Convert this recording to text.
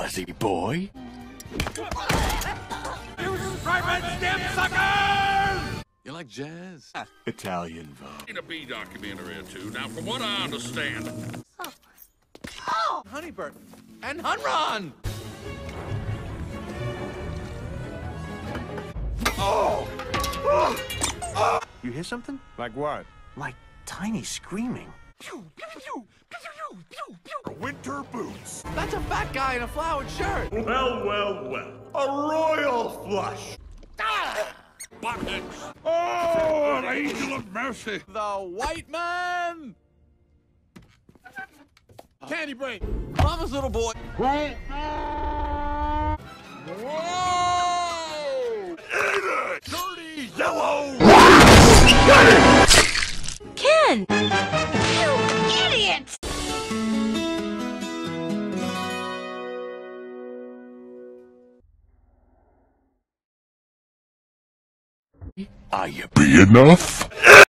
jazzy boy. You striped stem suckers! You like jazz? Italian vogue. In a bee documentary or two. Now, from what I understand, Oh, Honeybird and Hunron! You hear something? Like what? Like Tiny screaming. Winter boots. That's a fat guy in a flowered shirt. Well, well, well. A royal flush. buttheads. Oh, an angel of mercy. The white man! Candy brain. Mama's little boy. Whoa! Eat it! Dirty yellow! Ken! You idiot! Are you big enough?